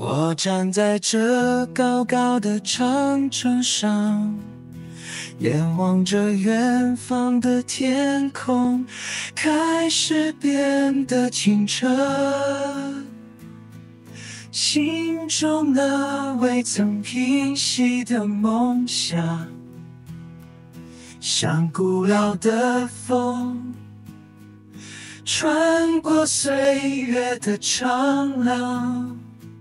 我站在这高高的长城上，眼望着远方的天空，开始变得清澈。心中那未曾平息的梦想，像古老的风，穿过岁月的长廊，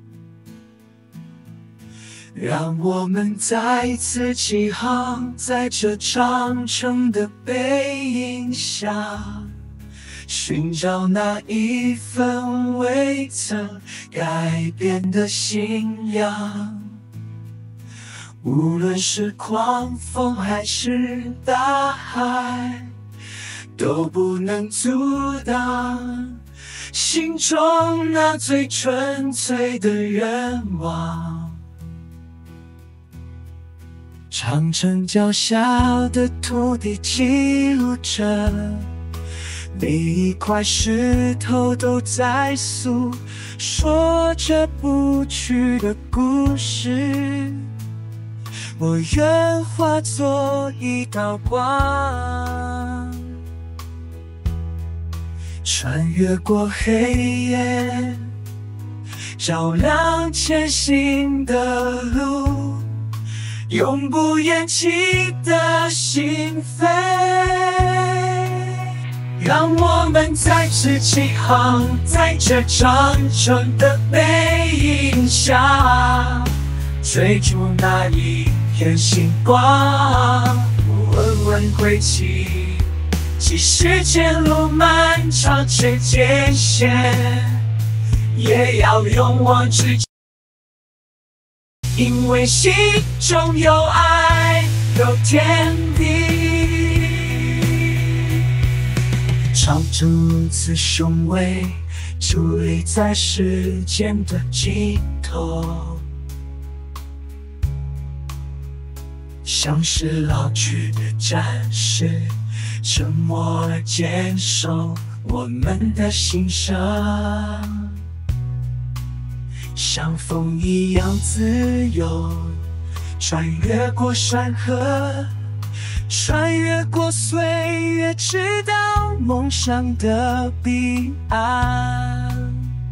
让我们再次起航，在这长城的背影下，寻找那一份未曾改变的信仰。无论是狂风还是大海，都不能阻挡心中那最纯粹的愿望。长城脚下的土地记录着每一块石头，都在诉说着不去的故事。我愿化作一道光，穿越过黑夜，照亮前行的路，永不言弃的心扉。让我们再次起航，在这长城的背影下，追逐那一片星光，稳稳归期。即使前路漫长且艰险，也要勇往直前，因为心中有爱，有天地。长城如此雄伟，矗立在时间的尽头，像是老去的战士，沉默而坚守我们的心声，像风一样自由，穿越过山河，穿越过岁月，直到梦想的彼岸。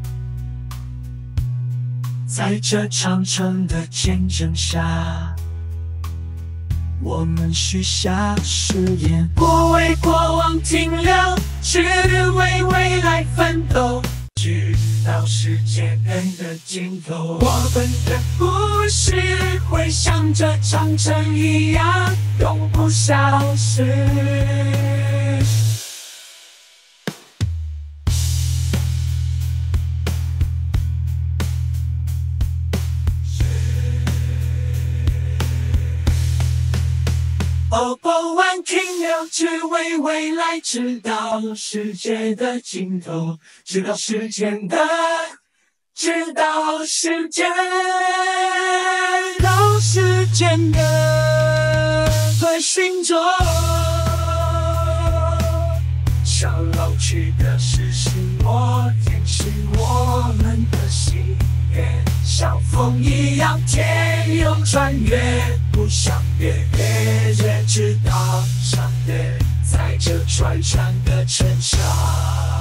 在这长城的见证下，我们许下誓言，不为过往停留，只为未来奋斗，直到时间的尽头。我们的故事会像这长城一样，永不消失。不问停留，只为未来，直到世界的尽头，直到时间的追寻中，像老去的事实默填是我们的心愿，像风一样天涌穿越，不想越直到穿越，在这穿山的城上。